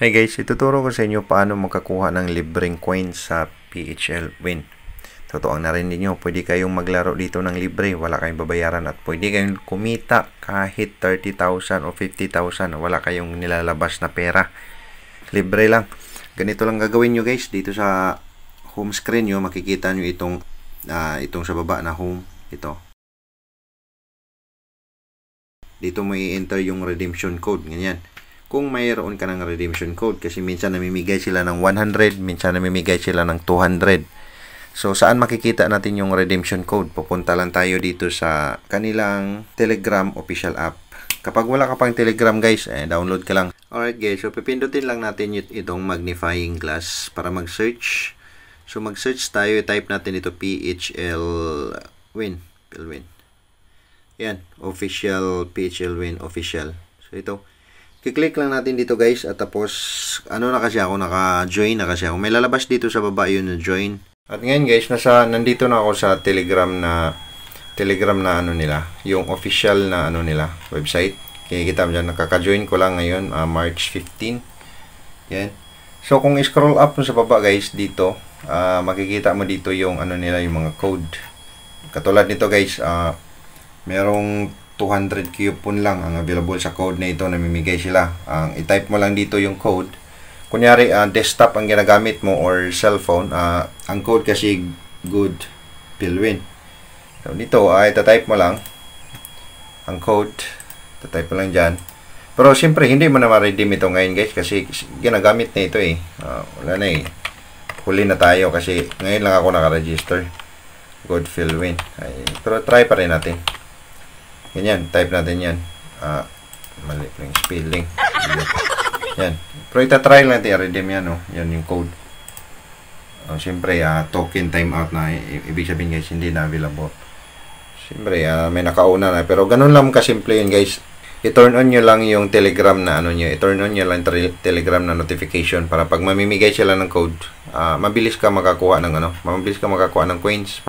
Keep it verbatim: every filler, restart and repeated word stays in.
Hey guys, ituturo ko sa inyo paano makakuha ng libreng coins sa P H L Win. Totoo ang narinig nyo, pwede kayong maglaro dito ng libre, wala kayong babayaran at pwede kayong kumita kahit thirty thousand o fifty thousand, wala kayong nilalabas na pera. Libre lang. Ganito lang gagawin nyo guys, dito sa home screen nyo, makikita nyo itong, uh, itong sa baba na home, ito. Dito mo i-enter yung redemption code, ganyan. Kung mayroon ka ng redemption code, kasi minsan namimigay sila ng one hundred, minsan namimigay sila ng two hundred. So, saan makikita natin yung redemption code? Pupunta lang tayo dito sa kanilang Telegram official app. Kapag wala ka pang Telegram guys, eh, download ka lang. Alright guys, so pipindutin lang natin itong magnifying glass para mag-search. So, mag-search tayo, type natin ito P H L Win. Win. Yan, official P H L Win official. So, ito. Kiklik lang natin dito guys at tapos ano na kasi ako, naka-join na kasi ako. May lalabas dito sa baba yun na join. At ngayon guys, nasa, nandito na ako sa Telegram na Telegram na ano nila, yung official na ano nila, website. Kikita mo dyan, nakaka-join ko lang ngayon, uh, March fifteenth. Yan. So kung scroll up sa baba guys, dito, uh, makikita mo dito yung ano nila, yung mga code. Katulad nito guys, uh, merong two hundred coupon lang ang available sa code na ito, namimigay sila. Ang uh, i-type mo lang dito yung code. Kunyari, uh, desktop ang ginagamit mo or cellphone, uh, ang code kasi good Pilwin. So, dito, ay uh, ita-type mo lang ang code. Ita-type mo lang dyan. Pero, siyempre, hindi mo na ma-redeem ito ngayon, guys, kasi ginagamit na ito, eh. Uh, wala na, eh. Huli na tayo kasi ngayon lang ako naka-register. Good Pilwin. Ay, pero, try pa rin natin. Ganyan, type natin yan. Ah, mali pa yung spelling. Yan. Pero itatry lang natin i-redeem yan, no? Yan yung code. Uh, Siyempre, uh, token timeout na. I ibig sabihin guys, hindi na available. Siyempre, uh, may nakauna na. Pero ganun lang kasimple yun guys. I-turn on nyo lang yung telegram na ano nyo. I-turn on nyo lang telegram na notification para pag mamimigay sila ng code, uh, mabilis ka makakuha ng ano, mabilis ka makakuha ng coins.